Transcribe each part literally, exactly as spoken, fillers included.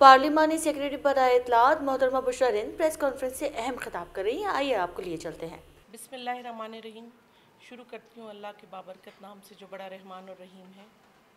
पार्लिमानी secretary पर आए इत्तलात मोहतरमा बुशरा हिंद प्रेस कॉन्फ्रेंस से अहम खिताब कर रही हैं। आइए आपको लिए चलते हैं। बिस्मिल्लाहिर्रहमानिर्रहीम। शुरू करती हूँ अल्लाह के बाबरकत नाम से जो बड़ा रहमान और रहीम है।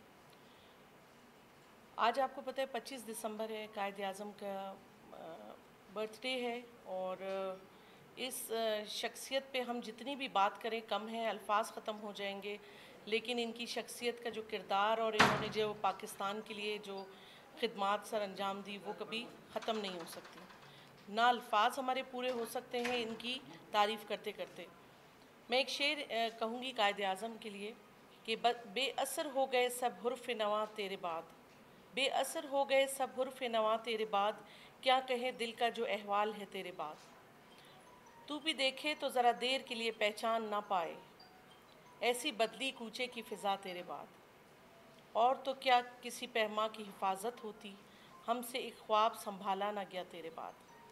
आज आपको पता है पच्चीस दिसंबर है, कायद आज़म का बर्थडे है और इस शख्सियत पे हम जितनी भी बात करें कम है, अल्फाज ख़त्म हो जाएंगे। लेकिन इनकी शख्सियत का जो किरदार और इन्होंने जो पाकिस्तान के लिए जो खिदमात सर अंजाम दी वो कभी ख़त्म नहीं हो सकती। ना अल्फाज हमारे पूरे हो सकते हैं इनकी तारीफ़ करते करते। मैं एक शेर कहूँगी कायद आज़म के लिए कि बेअसर हो गए सब हुर्फ़ नवा तेरे बाद, बेअसर हो गए सब हुर्फ़ नवा तेरे बाद, क्या कहे दिल का जो अहवाल है तेरे बाद। तू भी देखे तो ज़रा देर के लिए पहचान ना पाए, ऐसी बदली कूचे की फ़िज़ा तेरे बाद। और तो क्या किसी पैमा की हिफाजत होती, हमसे एक ख्वाब संभाला ना गया तेरे बाद।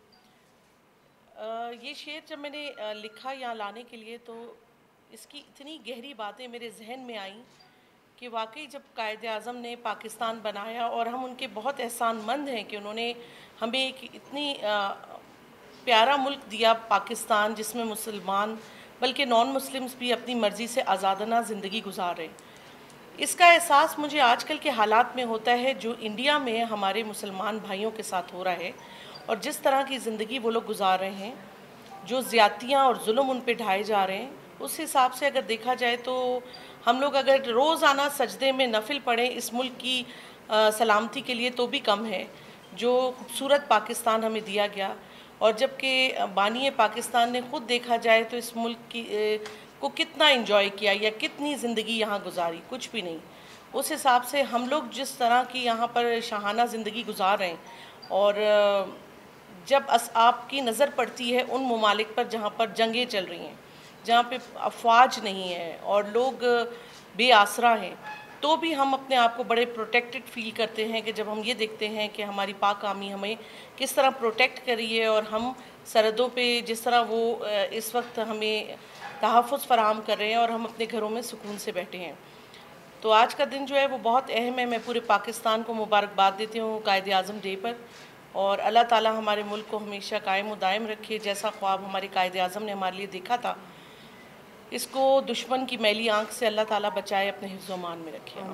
आ, ये शेर जब मैंने आ, लिखा यहाँ लाने के लिए तो इसकी इतनी गहरी बातें मेरे जहन में आईं कि वाकई जब कायद आज़म ने पाकिस्तान बनाया और हम उनके बहुत एहसानमंद हैं कि उन्होंने हमें एक इतनी आ, प्यारा मुल्क दिया पाकिस्तान, जिसमें मुसलमान बल्कि नॉन मुस्लिम्स भी अपनी मर्ज़ी से आज़ादाना ज़िंदगी गुजार रहे। इसका एहसास मुझे आजकल के हालात में होता है जो इंडिया में हमारे मुसलमान भाइयों के साथ हो रहा है और जिस तरह की ज़िंदगी वो लोग गुजार रहे हैं, जो ज़्यादतियाँ और जुल्म उन पे ढाए जा रहे हैं, उस हिसाब से अगर देखा जाए तो हम लोग अगर रोज़ाना सजदे में नफिल पढ़ें इस मुल्क की आ, सलामती के लिए तो भी कम है जो खूबसूरत पाकिस्तान हमें दिया गया। और जबकि बानी पाकिस्तान ने ख़ुद देखा जाए तो इस मुल्क की ए, को कितना एंजॉय किया या कितनी ज़िंदगी यहाँ गुजारी, कुछ भी नहीं। उस हिसाब से हम लोग जिस तरह की यहाँ पर शाहाना ज़िंदगी गुजार रहे हैं और जब अस आपकी नज़र पड़ती है उन ममालिक पर जहाँ पर जंगें चल रही हैं, जहाँ पे अफवाज नहीं है और लोग बेआसरा हैं, तो भी हम अपने आप को बड़े प्रोटेक्टेड फील करते हैं कि जब हम ये देखते हैं कि हमारी पाक आर्मी हमें किस तरह प्रोटेक्ट कर रही है और हम सरहदों पे जिस तरह वो इस वक्त हमें तहफ़्फ़ुज़ फराहम कर रहे हैं और हम अपने घरों में सुकून से बैठे हैं। तो आज का दिन जो है वो बहुत अहम है। मैं पूरे पाकिस्तान को मुबारकबाद देती हूँ कायद आज़म डे पर और अल्लाह ताला हमारे मुल्क को हमेशा कायम व दायम रखे। जैसा ख्वाब हमारे कायद आज़म ने हमारे लिए देखा था, इसको दुश्मन की मैली आंख से अल्लाह ताला बचाए, अपने हिफ्ज़ मान में रखे।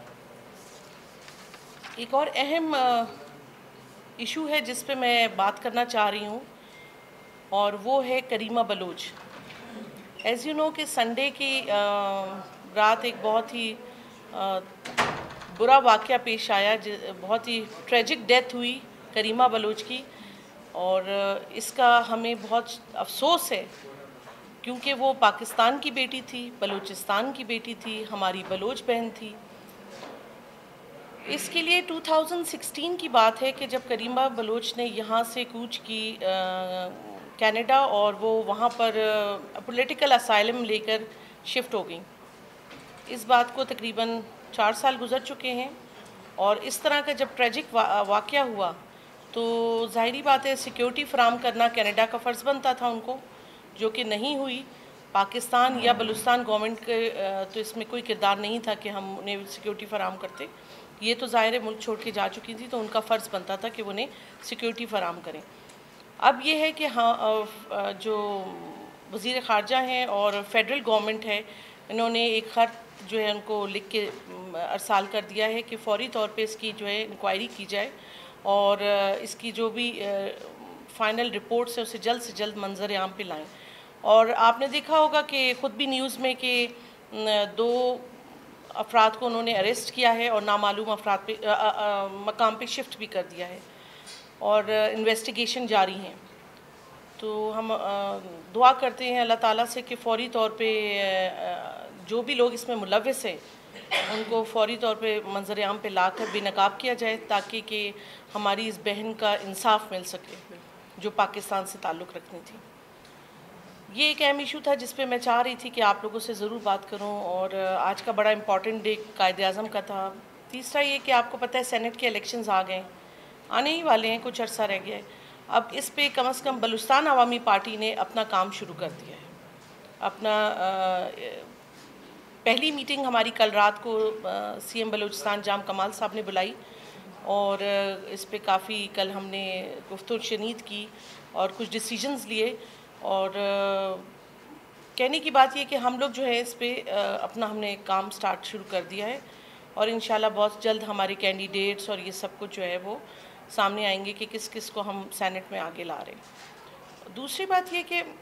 एक और अहम इशू है जिस पे मैं बात करना चाह रही हूँ और वो है Karima Baloch. As you know कि संडे की रात एक बहुत ही आ, बुरा वाक़या पेश आया, बहुत ही ट्रेजिक डेथ हुई करीमा बलोच की और इसका हमें बहुत अफसोस है क्योंकि वो पाकिस्तान की बेटी थी, बलूचिस्तान की बेटी थी, हमारी बलोच बहन थी। इसके लिए दो हज़ार सोलह की बात है कि जब करीमा बलोच ने यहाँ से कूच की कनाडा और वो वहाँ पर पॉलिटिकल असाइलम लेकर शिफ्ट हो गई। इस बात को तकरीबन चार साल गुजर चुके हैं और इस तरह का जब ट्रेजिक वा, वाक़या हुआ तो ज़ाहिरी बात है सिक्योरिटी फराम करना कनाडा का फ़र्ज़ बनता था उनको, जो कि नहीं हुई। पाकिस्तान या बलूचिस्तान गवर्नमेंट के तो इसमें कोई किरदार नहीं था कि हम उन्हें सिक्योरिटी फराम करते। ये तो ज़ाहिर है मुल्क छोड़ के जा चुकी थी तो उनका फ़र्ज़ बनता था कि वो उन्हें सिक्योरिटी फराम करें। अब ये है कि हाँ, जो वज़ीर ख़ारजा हैं और फेडरल गवर्नमेंट है, इन्होंने एक ख़त जो है उनको लिख के अरसाल कर दिया है कि फ़ौरी तौर पे इसकी जो है इंक्वायरी की जाए और इसकी जो भी फ़ाइनल रिपोर्ट्स है उसे जल्द से जल्द मंजर आम पे लाएँ। और आपने देखा होगा कि ख़ुद भी न्यूज़ में कि दो अफराद को उन्होंने अरेस्ट किया है और नामालूम अफराद पे आ, आ, मकाम पे शिफ्ट भी कर दिया है और इन्वेस्टिगेशन जारी हैं। तो हम आ, दुआ करते हैं अल्लाह ताला से कि फ़ौरी तौर पे आ, जो भी लोग इसमें मुलव्वस हैं उनको फ़ौरी तौर पे मंजर आम पे लाकर बेनकाब किया जाए ताकि कि हमारी इस बहन का इंसाफ मिल सके जो पाकिस्तान से ताल्लुक़ रखनी थी। ये एक अहम इशू था जिस पे मैं चाह रही थी कि आप लोगों से ज़रूर बात करूं और आज का बड़ा इम्पॉर्टेंट डे कायद आज़म का था। तीसरा ये कि आपको पता है सेनेट के इलेक्शंस आ गए, आने ही वाले हैं, कुछ अर्सा रह गया है। अब इस पे कम अज़ कम बलूचिस्तान अवामी पार्टी ने अपना काम शुरू कर दिया है। अपना आ, पहली मीटिंग हमारी कल रात को सी एम बलूचिस्तान जाम कमाल साहब ने बुलाई اور اس پہ کافی کل ہم نے گفت و شنید کی اور کچھ ڈیسیجنز لیے، اور کہنے کی بات یہ کہ ہم لوگ جو ہے اس پہ اپنا ہم نے کام سٹارٹ شروع کر دیا ہے، اور انشاءاللہ بہت جلد ہمارے کینڈیڈیٹس اور یہ سب کچھ جو ہے وہ سامنے آئیں گے کہ کس کس کو ہم سینٹ میں آگے لا رہے ہیں۔ دوسری بات یہ کہ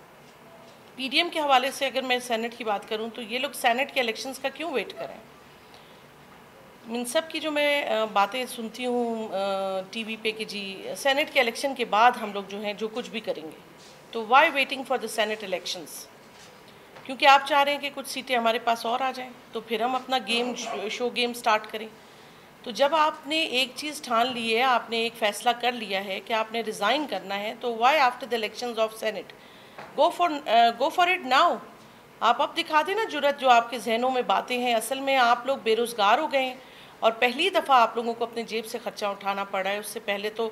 پی ڈی ایم کے حوالے سے اگر میں سینٹ کی بات کروں تو یہ لوگ سینٹ کے الیکشنز کا کیوں ویٹ کریں؟ ان سب کی جو میں باتیں سنتی ہوں ٹی وی پہ کہ جی سینٹ کے الیکشن کے بعد ہم لوگ جو ہیں جو کچھ بھی کریں گے، تو why waiting for the senate elections? کیونکہ آپ چاہ رہے ہیں کہ کچھ سیٹیں ہمارے پاس اور آ جائیں تو پھر ہم اپنا گیم شو گیم سٹارٹ کریں۔ تو جب آپ نے ایک چیز ٹھان لی ہے، آپ نے ایک فیصلہ کر لیا ہے کہ آپ نے ریزائن کرنا ہے، تو why after the elections of senate go for go for it now. آپ اب دکھا دیں نا جرت، جو آپ کے ذہنوں میں باتیں ہیں۔ اصل میں آپ لوگ بے روزگار ہو گئے ہیں اور پہلی دفعہ آپ لوگوں کو اپنے جیب سے خرچہ اٹھانا پڑا ہے۔ اس سے پہلے تو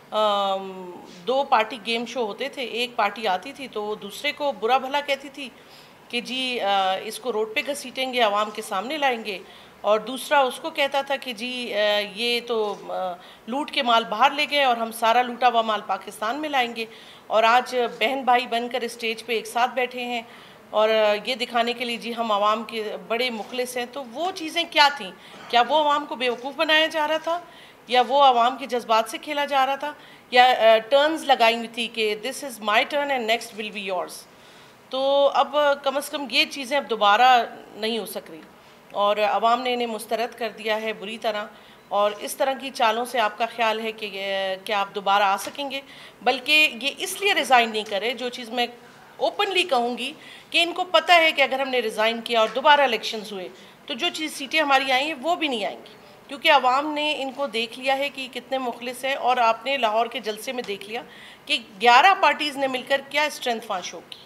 دو پارٹی گیم شو ہوتے تھے، ایک پارٹی آتی تھی تو وہ دوسرے کو برا بھلا کہتی تھی کہ جی اس کو روڈ پہ گھسیٹیں گے، عوام کے سامنے لائیں گے، اور دوسرا اس کو کہتا تھا کہ جی یہ تو لوٹ کے مال باہر لے گئے اور ہم سارا لوٹا ہوا مال پاکستان میں لائیں گے۔ اور آج بہن بھائی بن کر اسٹیج پہ ایک ساتھ بیٹھے ہیں اور یہ دکھانے کے لیے جی ہم عوام کے بڑے مخلص ہیں۔ تو وہ چیزیں کیا تھیں؟ کیا وہ عوام کو بیوقوف بنایا جا رہا تھا، یا وہ عوام کے جذبات سے کھیلا جا رہا تھا، یا ٹرنز لگائی ہوئی تھی کہ this is my turn and next will be yours? تو اب کم از کم یہ چیزیں اب دوبارہ نہیں ہو سک رہی، اور عوام نے انہیں مسترد کر دیا ہے بری طرح۔ اور اس طرح کی چالوں سے آپ کا خیال ہے کہ کیا آپ دوبارہ آ سکیں گے؟ بلکہ یہ اس لیے ریزائن نہیں کرے، جو چیز میں اوپنلی کہوں گی کہ ان کو پتہ ہے کہ اگر ہم نے ریزائن کیا اور دوبارہ الیکشنز ہوئے تو جو چیز سیٹیں ہماری آئیں ہیں وہ بھی نہیں آئیں گی، کیونکہ عوام نے ان کو دیکھ لیا ہے کہ کتنے مخلص ہیں۔ اور آپ نے لاہور کے جلسے میں دیکھ لیا کہ گیارہ پارٹیز نے مل کر کیا اسٹرینتھ وہاں شو کی،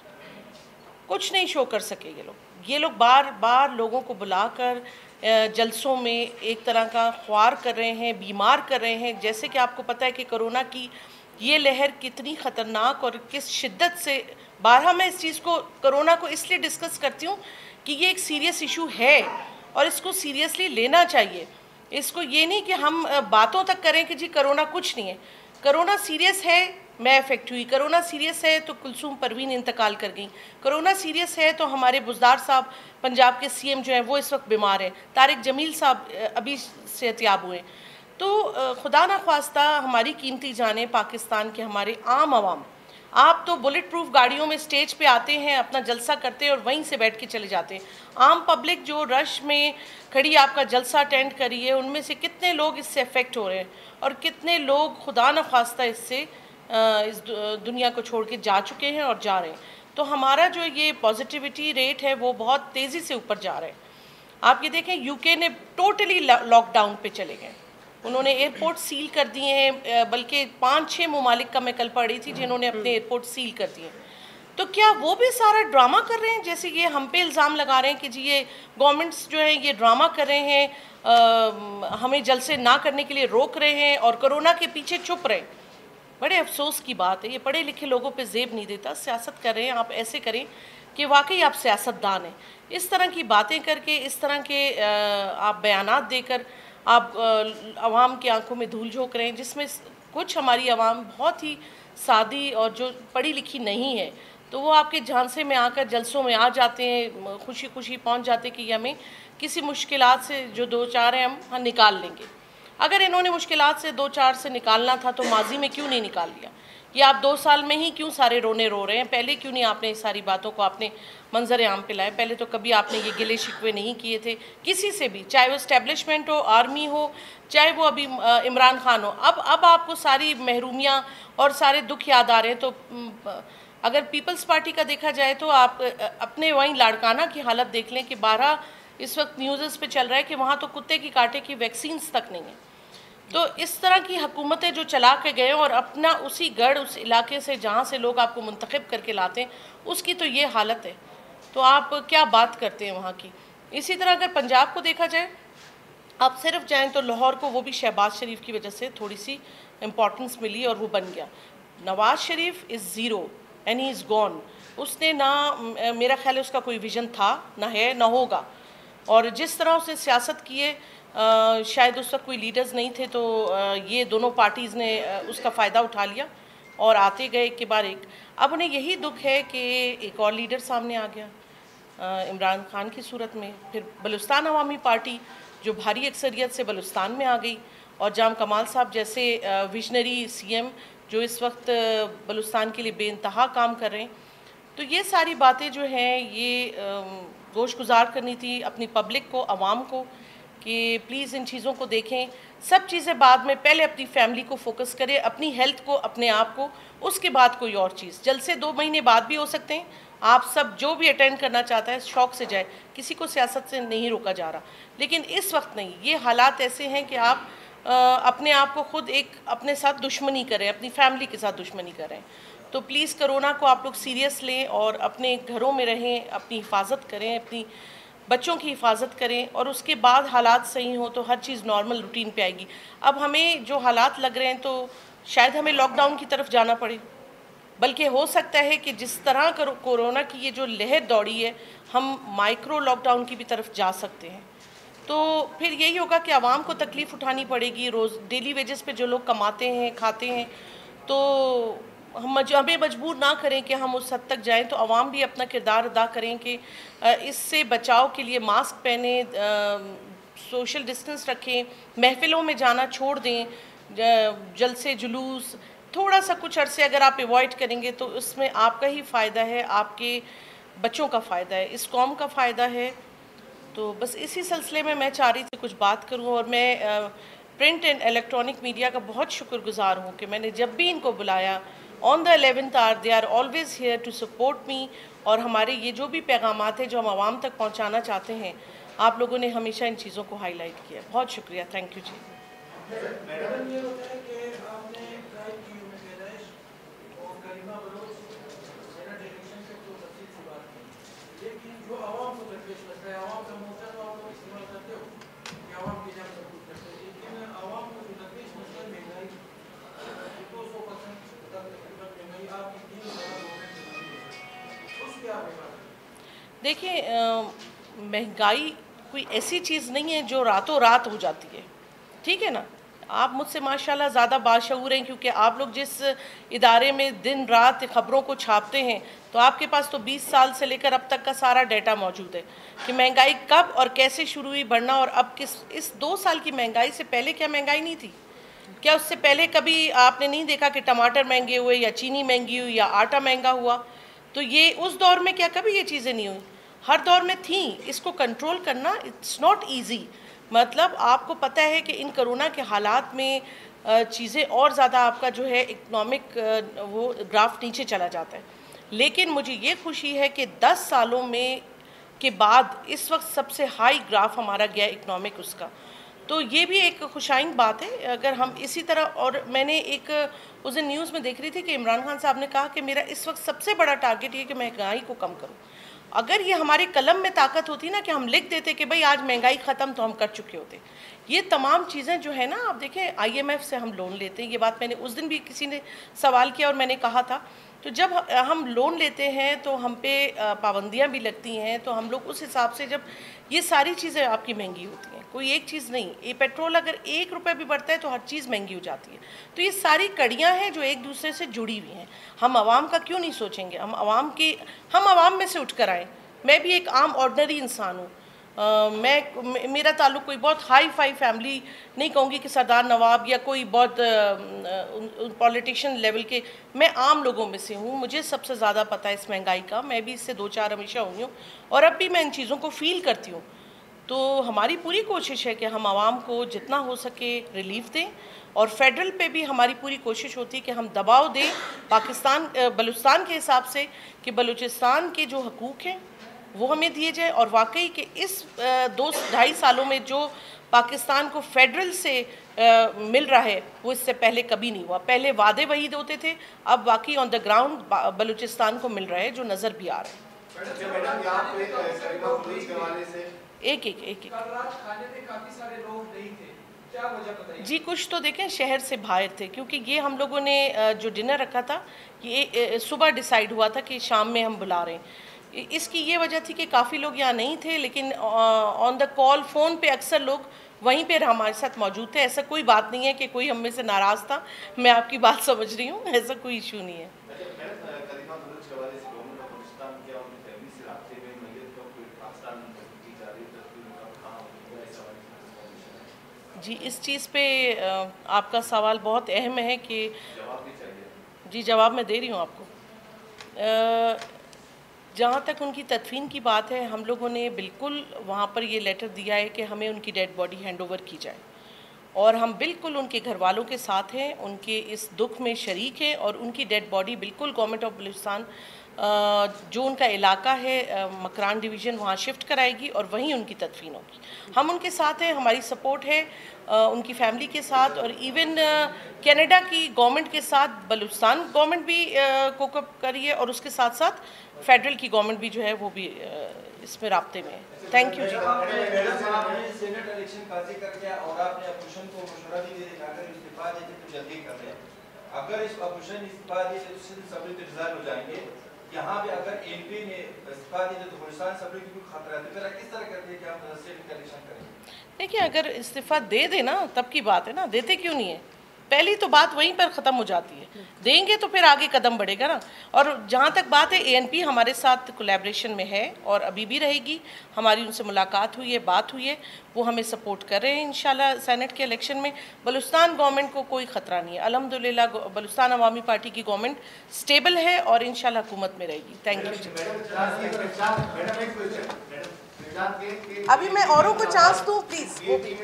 کچھ نہیں شو کر سکے یہ لوگ۔ یہ لوگ بار بار لوگوں کو بلا کر جلسوں میں ایک طرح کا خوار کر رہے ہیں، بیمار کر رہے ہیں۔ جیسے کہ آپ کو پتہ ہے کہ کرونا کی یہ لہر کتنی خطرناک اور کس شدت سے، بارہا میں اس چیز کو کرونا کو اس لیے ڈسکس کرتی ہوں کہ یہ ایک سیریس ایشو ہے اور اس کو سیریسلی لینا چاہیے۔ اس کو یہ نہیں کہ ہم باتوں تک کریں کہ جی کرونا کچھ نہیں ہے۔ کرونا سیریس ہے، میں افیکٹ ہوئی۔ کرونا سیریس ہے تو کلثوم پروین انتقال کر گئیں۔ کرونا سیریس ہے تو ہمارے بزدار صاحب پنجاب کے سی ایم جو ہیں وہ اس وقت بیمار ہیں۔ طارق جمیل صاحب ابھی صحتیاب ہوئے۔ تو خدا نخواستہ ہماری قیمتی جانیں پاکستان کے ہمارے عام عوام، آپ تو بلٹ پروف گاڑیوں میں سٹیج پہ آتے ہیں، اپنا جلسہ کرتے ہیں اور وہیں سے بیٹھ کے چلے جاتے ہیں۔ عام پبلک جو رش میں کھڑی آپ کا جلسہ اٹینڈ کری ہے، ان میں سے کتنے لوگ اس سے افیکٹ ہو رہے ہیں اور کتنے لوگ خدا نخواستہ اس سے اس دنیا کو چھوڑ کے جا چکے ہیں اور جا رہے ہیں۔ تو ہمارا جو یہ پازیٹیوٹی ریٹ ہے وہ بہت تیزی سے اوپر جا رہا ہے۔ آپ یہ دیکھیں یو کے نے ٹوٹلی لاک ڈاؤن پہ چلے گئے، انہوں نے ایئرپورٹ سیل کر دیے ہیں، بلکہ پانچ چھ ممالک کا میں کل پڑھ رہی تھی جنہوں نے اپنے ایئرپورٹ سیل کر دیے ہیں۔ تو کیا وہ بھی سارا ڈرامہ کر رہے ہیں؟ جیسے یہ ہم پہ الزام لگا رہے ہیں کہ جی یہ گورنمنٹس جو ہیں یہ ڈرامہ کر رہے ہیں، ہمیں جلسے نہ کرنے کے لیے روک رہے ہیں اور کرونا کے پیچھے چھپ رہے ہیں۔ بڑے افسوس کی بات ہے، یہ پڑھے لکھے لوگوں پہ زیب نہیں دیتا۔ سیاست کر رہے ہیں آپ ایسے کریں کہ واقعی آپ سیاست دان ہیں۔ اس طرح کی باتیں کر کے، اس طرح کے آپ بیانات دے کر آپ عوام کی آنکھوں میں دھول جھونک رہے ہیں، جس میں کچھ ہماری عوام بہت ہی سادی اور جو پڑھی لکھی نہیں ہے، تو وہ آپ کے جھانسے میں آ کر جلسوں میں آ جاتے ہیں، خوشی خوشی پہنچ جاتے کہ ہمیں کسی مشکلات سے جو دو چار ہیں ہم ہم نکال لیں گے۔ اگر انہوں نے مشکلات سے دو چار سے نکالنا تھا تو ماضی میں کیوں نہیں نکال لیا؟ یہ آپ دو سال میں ہی کیوں سارے رونے رو رہے ہیں؟ پہلے کیوں نہیں آپ نے ساری باتوں کو آپ نے منظر عام پہ لائے؟ پہلے تو کبھی آپ نے یہ گلے شکوے نہیں کیے تھے کسی سے بھی، چاہے وہ اسٹیبلشمنٹ ہو، آرمی ہو، چاہے وہ ابھی عمران خان ہو۔ اب اب آپ کو ساری محرومیاں اور سارے دکھ یاد آ رہے ہیں۔ تو اگر پیپلز پارٹی کا دیکھا جائے تو آپ اپنے وہیں لاڑکانہ کی حالت دیکھ لیں کہ بارہ اس وقت نیوزز پہ چل رہا ہے کہ وہاں تو کتے کی کاٹے کی ویکسینز تک نہیں ہیں۔ تو اس طرح کی حکومتیں جو چلا کے گئے اور اپنا اسی گڑھ اس علاقے سے جہاں سے لوگ آپ کو منتخب کر کے لاتے ہیں اس کی تو یہ حالت ہے، تو آپ کیا بات کرتے ہیں وہاں کی؟ اسی طرح اگر پنجاب کو دیکھا جائے، آپ صرف جائیں تو لاہور کو وہ بھی شہباز شریف کی وجہ سے تھوڑی سی امپورٹنس ملی اور وہ بن گیا۔ Nawaz Sharif is zero and he is gone. اس نے نہ، میرا خیال ہے اس کا کوئی ویژن تھا، نہ ہے، نہ ہوگا۔ اور جس طرح اس نے سیاست کی ہے، شاید اس وقت کوئی لیڈرز نہیں تھے تو یہ دونوں پارٹیز نے اس کا فائدہ اٹھا لیا اور آتے گئے ایک کے بعد ایک. اب انہیں یہی دکھ ہے کہ ایک اور لیڈر سامنے آ گیا عمران خان کی صورت میں. پھر بلوچستان عوامی پارٹی جو بھاری اکثریت سے بلوچستان میں آ گئی، اور جام کمال صاحب جیسے ویژنری سی ایم جو اس وقت بلوچستان کے لیے بے انتہا کام کر رہے ہیں. تو یہ ساری باتیں جو ہیں یہ گوش گزار کرنی تھی اپنی پبلک کو، عوام کو، کہ پلیز ان چیزوں کو دیکھیں. سب چیزیں بعد میں، پہلے اپنی فیملی کو فوکس کریں، اپنی ہیلتھ کو، اپنے آپ کو، اس کے بعد کوئی اور چیز. جلسے دو مہینے بعد بھی ہو سکتے ہیں. آپ سب جو بھی اٹینڈ کرنا چاہتا ہے شوق سے جائے، کسی کو سیاست سے نہیں روکا جا رہا، لیکن اس وقت نہیں. یہ حالات ایسے ہیں کہ آپ اپنے آپ کو خود ایک اپنے ساتھ دشمنی کریں، اپنی فیملی کے ساتھ دشمنی کریں. تو پلیز کرونا کو آپ لوگ سیریس لیں اور اپنے گھروں میں رہیں، اپنی حفاظت کریں، اپنی بچوں کی حفاظت کریں، اور اس کے بعد حالات صحیح ہوں تو ہر چیز نارمل روٹین پہ آئے گی. اب ہمیں جو حالات لگ رہے ہیں تو شاید ہمیں لاک ڈاؤن کی طرف جانا پڑے، بلکہ ہو سکتا ہے کہ جس طرح کورونا کی یہ جو لہر دوڑی ہے ہم مائکرو لاک ڈاؤن کی بھی طرف جا سکتے ہیں. تو پھر یہی ہوگا کہ عوام کو تکلیف اٹھانی پڑے گی. روز ڈیلی ویجز پہ جو لوگ کماتے ہیں، کھاتے ہیں، تو ہم ہمیں مجبور نہ کریں کہ ہم اس حد تک جائیں. تو عوام بھی اپنا کردار ادا کریں کہ اس سے بچاؤ کے لیے ماسک پہنیں، سوشل ڈسٹنس رکھیں، محفلوں میں جانا چھوڑ دیں، جلسے جلوس تھوڑا سا کچھ عرصے اگر آپ ایوائڈ کریں گے تو اس میں آپ کا ہی فائدہ ہے، آپ کے بچوں کا فائدہ ہے، اس قوم کا فائدہ ہے. تو بس اسی سلسلے میں میں چاہ رہی تھی کچھ بات کروں. اور میں پرنٹ اینڈ الیکٹرانک میڈیا کا بہت شکر گزار ہوں کہ میں نے جب بھی ان کو بلایا on the eleventh are they are always here to support me. اور ہمارے یہ جو بھی پیغامات ہیں جو ہم عوام تک پہنچانا چاہتے ہیں، آپ لوگوں نے ہمیشہ ان چیزوں کو ہائی لائٹ کیا. بہت شکریہ. تھینک یو جی. دیکھیں، مہنگائی کوئی ایسی چیز نہیں ہے جو راتوں رات ہو جاتی ہے، ٹھیک ہے نا. آپ مجھ سے ماشاءاللہ زیادہ باشعور ہیں کیونکہ آپ لوگ جس ادارے میں دن رات خبروں کو چھاپتے ہیں تو آپ کے پاس تو بیس سال سے لے کر اب تک کا سارا ڈیٹا موجود ہے کہ مہنگائی کب اور کیسے شروع ہوئی بڑھنا. اور اب کس اس دو سال کی مہنگائی سے پہلے کیا مہنگائی نہیں تھی؟ کیا اس سے پہلے کبھی آپ نے نہیں دیکھا کہ ٹماٹر مہنگے ہوئے یا چینی مہنگی ہوئی یا آٹا مہنگا ہوا؟ تو یہ اس دور میں کیا کبھی یہ چیزیں نہیں ہوئیں؟ ہر دور میں تھیں. اس کو کنٹرول کرنا اٹس ناٹ ایزی. مطلب آپ کو پتہ ہے کہ ان کرونا کے حالات میں چیزیں اور زیادہ آپ کا جو ہے اکنامک وہ گراف نیچے چلا جاتا ہے. لیکن مجھے یہ خوشی ہے کہ دس سالوں میں کے بعد اس وقت سب سے ہائی گراف ہمارا گیا اکنامک اس کا. تو یہ بھی ایک خوشائن بات ہے اگر ہم اسی طرح. اور میں نے ایک اس دن نیوز میں دیکھ رہی تھی کہ عمران خان صاحب نے کہا کہ میرا اس وقت سب سے بڑا ٹارگٹ یہ کہ مہنگائی کو کم کروں. اگر یہ ہمارے قلم میں طاقت ہوتی نا کہ ہم لکھ دیتے کہ بھئی آج مہنگائی ختم تو ہم کر چکے ہوتے. یہ تمام چیزیں جو ہے نا، آپ دیکھیں آئی ایم ایف سے ہم لون لیتے ہیں. یہ بات میں نے اس دن بھی کسی نے سوال کیا اور میں نے کہا تھا. تو جب ہم لون لیتے ہیں تو ہم پہ پابندیاں بھی لگتی ہیں. تو ہم لوگ اس حساب سے جب یہ ساری چیزیں آپ کی مہنگی ہوتی ہیں، کوئی ایک چیز نہیں. یہ پیٹرول اگر ایک روپے بھی بڑھتا ہے تو ہر چیز مہنگی ہو جاتی ہے. تو یہ ساری کڑیاں ہیں جو ایک دوسرے سے جڑی ہوئی ہیں. ہم عوام کا کیوں نہیں سوچیں گے؟ ہم عوام کی ہم عوام میں سے اٹھ کر آئیں. میں بھی ایک عام آرڈنری انسان ہوں. میں میرا تعلق کوئی بہت ہائی فائی فیملی نہیں کہوں گی کہ سردار نواب یا کوئی بہت پولیٹیشین لیول کے. میں عام لوگوں میں سے ہوں. مجھے سب سے زیادہ پتہ ہے اس مہنگائی کا. میں بھی اس سے دو چار ہمیشہ ہوئی ہوں اور اب بھی میں ان چیزوں کو فیل کرتی ہوں. تو ہماری پوری کوشش ہے کہ ہم عوام کو جتنا ہو سکے ریلیف دیں. اور فیڈرل پہ بھی ہماری پوری کوشش ہوتی ہے کہ ہم دباؤ دیں پاکستان بلوچستان کے حساب سے کہ بلوچستان کے جو حقوق ہیں وہ ہمیں دیے جائے. اور واقعی کہ اس دو ڈھائی سالوں میں جو پاکستان کو فیڈرل سے مل رہا ہے وہ اس سے پہلے کبھی نہیں ہوا. پہلے وعدے وحید ہوتے تھے، اب واقعی آن دا گراؤنڈ بلوچستان کو مل رہا ہے جو نظر بھی آ رہا ہے. ایک ایک ایک ایک جی کچھ تو دیکھیں شہر سے باہر تھے کیونکہ یہ ہم لوگوں نے جو ڈنر رکھا تھا یہ صبح ڈیسائیڈ ہوا تھا کہ شام میں ہم بلا رہے ہیں. اس کی یہ وجہ تھی کہ کافی لوگ یہاں نہیں تھے لیکن آن دا کال فون پہ اکثر لوگ وہیں پہ ہمارے ساتھ موجود تھے. ایسا کوئی بات نہیں ہے کہ کوئی ہم میں سے ناراض تھا. میں آپ کی بات سمجھ رہی ہوں, ایسا کوئی ایشو نہیں ہے. جی اس چیز پہ آپ کا سوال بہت اہم ہے کہ جی جواب میں دے رہی ہوں آپ کو. جہاں تک ان کی تدفین کی بات ہے, ہم لوگوں نے بالکل وہاں پر یہ لیٹر دیا ہے کہ ہمیں ان کی ڈیڈ باڈی ہینڈ اوور کی جائے, اور ہم بالکل ان کے گھر والوں کے ساتھ ہیں, ان کے اس دکھ میں شریک ہیں, اور ان کی ڈیڈ باڈی بالکل گورنمنٹ آف بلوچستان جو ان کا علاقہ ہے مکران ڈویژن وہاں شفٹ کرائے گی اور وہیں ان کی تدفین ہوگی. ہم ان کے ساتھ ہیں, ہماری سپورٹ ہے ان کی فیملی کے ساتھ, اور ایون کینیڈا کی گورنمنٹ کے ساتھ بلوچستان گورنمنٹ بھی کوک اپ کری ہے, اور اس کے ساتھ ساتھ فیڈرل کی گورنمنٹ بھی جو ہے وہ بھی اس میں رابطے میں ہے. تھینک یو جی. سینٹ الیکشن قاضی کر کے اور آپ نے اپوزیشن کو مشورہ بھی دے دیا اگر استعفا دے تو جلدی کر لیں. اگر اس اپوزیشن استعفا دے تو اسمبلی تو ریزائن ہو جائیں گے. یہاں پہ اگر ایم پی نے استعفا دے تو بلوچستان اسمبلی کی کوئی خطرہ ہے, تو پھر کس طرح کرتے ہیں کہ ہم سینٹ الیکشن کریں؟ دیکھیے اگر استعفا دے دے نا تب کی بات ہے نا, دیتے کیوں نہیں ہے؟ پہلی تو بات وہیں پر ختم ہو جاتی ہے. دیں گے تو پھر آگے قدم بڑھے گا نا. اور جہاں تک بات ہے اے این پی ہمارے ساتھ کولیبریشن میں ہے اور ابھی بھی رہے گی. ہماری ان سے ملاقات ہوئی ہے, بات ہوئی ہے, وہ ہمیں سپورٹ کر رہے ہیں انشاءاللہ سینٹ کے الیکشن میں. بلوچستان گورنمنٹ کو کوئی خطرہ نہیں ہے الحمدللہ. بلوچستان عوامی پارٹی کی گورنمنٹ سٹیبل ہے اور انشاءاللہ حکومت میں رہے گی. Thank you. ابھی میں اوروں کو چانس دوں پلیز.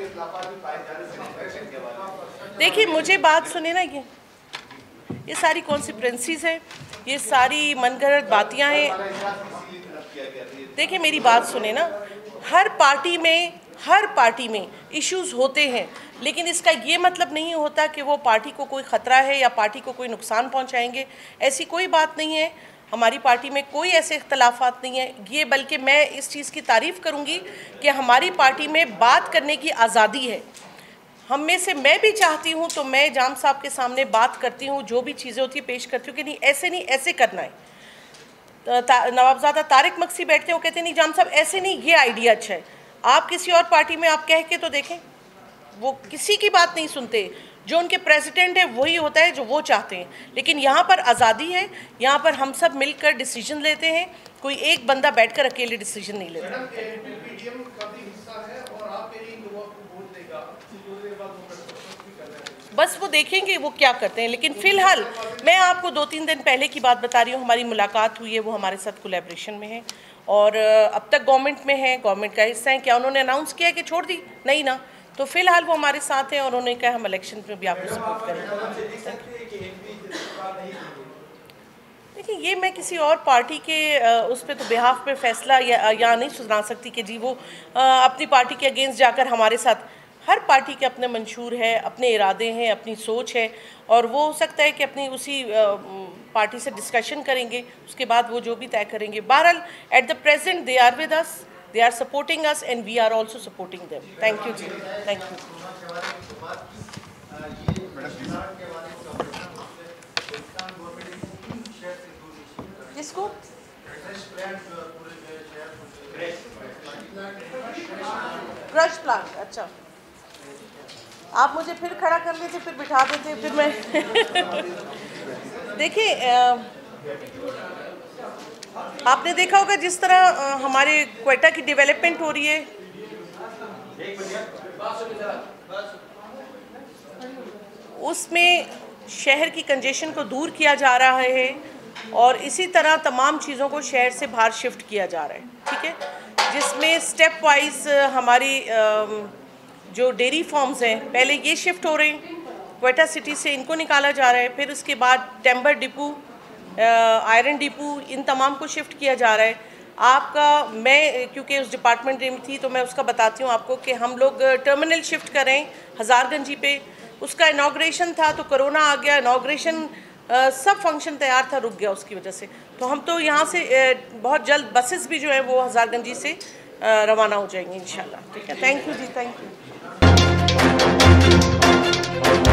دیکھیے مجھے بات سنیں نا, یہ یہ ساری کانسیکوینسیز ہیں, یہ ساری من گھڑت باتیاں ہیں. دیکھیں میری بات سنیں نا, ہر پارٹی میں ہر پارٹی میں ایشوز ہوتے ہیں, لیکن اس کا یہ مطلب نہیں ہوتا کہ وہ پارٹی کو کوئی خطرہ ہے یا پارٹی کو کوئی نقصان پہنچائیں گے. ایسی کوئی بات نہیں ہے. ہماری پارٹی میں کوئی ایسے اختلافات نہیں ہیں. یہ بلکہ میں اس چیز کی تعریف کروں گی کہ ہماری پارٹی میں بات کرنے کی آزادی ہے. ہم میں سے میں بھی چاہتی ہوں تو میں جام صاحب کے سامنے بات کرتی ہوں, جو بھی چیزیں ہوتی ہیں پیش کرتی ہوں کہ نہیں ایسے نہیں ایسے کرنا ہے. نوابزادہ طارق مکسی بیٹھتے ہیں, وہ کہتے ہیں نہیں جام صاحب ایسے نہیں, یہ آئیڈیا اچھا ہے. آپ کسی اور پارٹی میں آپ کہہ کے تو دیکھیں, وہ کسی کی بات نہیں سنتے. جو ان کے پریزیڈنٹ ہے وہی ہوتا ہے جو وہ چاہتے ہیں. لیکن یہاں پر آزادی ہے, یہاں پر ہم سب مل کر ڈیسیجن لیتے ہیں. کوئی ایک بندہ بیٹھ کر اکیلے ڈیسیجن نہیں لیتا. بس وہ دیکھیں گے وہ کیا کرتے ہیں. لیکن فی الحال میں آپ کو دو تین دن پہلے کی بات بتا رہی ہوں, ہماری ملاقات ہوئی ہے, وہ ہمارے ساتھ کولیبریشن میں ہے اور اب تک گورنمنٹ میں ہے, گورنمنٹ کا حصہ ہیں. کیا انہوں نے اناؤنس کیا کہ چھوڑ دی؟ نہیں نا. تو فی الحال وہ ہمارے ساتھ ہیں اور انہوں نے کہا ہم الیکشن میں بھی آپ کو سپورٹ کریں گے. دیکھیں یہ میں کسی اور پارٹی کے اس پہ تو بہاف پہ فیصلہ یا نہیں سنا سکتی کہ جی وہ اپنی پارٹی کے اگینسٹ جا کر ہمارے ساتھ. ہر پارٹی کے اپنے منشور ہے, اپنے ارادے ہیں, اپنی سوچ ہے, اور وہ ہو سکتا ہے کہ اپنی اسی پارٹی سے ڈسکشن کریں گے, اس کے بعد وہ جو بھی طے کریں گے. بہرحال at the present they are with us, they are supporting us and we are also supporting them. Thank you ji. Thank you. کس کو کرش پلانٹ؟ اچھا آپ مجھے پھر کھڑا کر لیتے, پھر بٹھا دیتے, پھر میں دیکھیں آپ نے دیکھا ہوگا جس طرح ہمارے کوئٹہ کی ڈیولپمنٹ ہو رہی ہے, اس میں شہر کی کنجیشن کو دور کیا جا رہا ہے اور اسی طرح تمام چیزوں کو شہر سے باہر شفٹ کیا جا رہا ہے. ٹھیک ہے, جس میں سٹیپ وائز ہماری جو ڈیری فارمز ہیں پہلے یہ شفٹ ہو رہے ہیں کوئٹہ سٹی سے, ان کو نکالا جا رہا ہے. پھر اس کے بعد ٹیمبر ڈپو, آئرن ڈپو, ان تمام کو شفٹ کیا جا رہا ہے. آپ کا میں کیونکہ اس ڈپارٹمنٹ میں تھی تو میں اس کا بتاتی ہوں آپ کو کہ ہم لوگ ٹرمینل شفٹ کریں ہزار گنجی پہ. اس کا انوگریشن تھا تو کرونا آ گیا, انوگریشن سب فنکشن تیار تھا, رک گیا اس کی وجہ سے. تو ہم تو یہاں سے بہت جلد بسز بھی جو ہیں وہ ہزار گنجی سے روانہ ہو جائیں گے انشاءاللہ. ٹھیک ہے, تھینک یو جی, تھینک یو.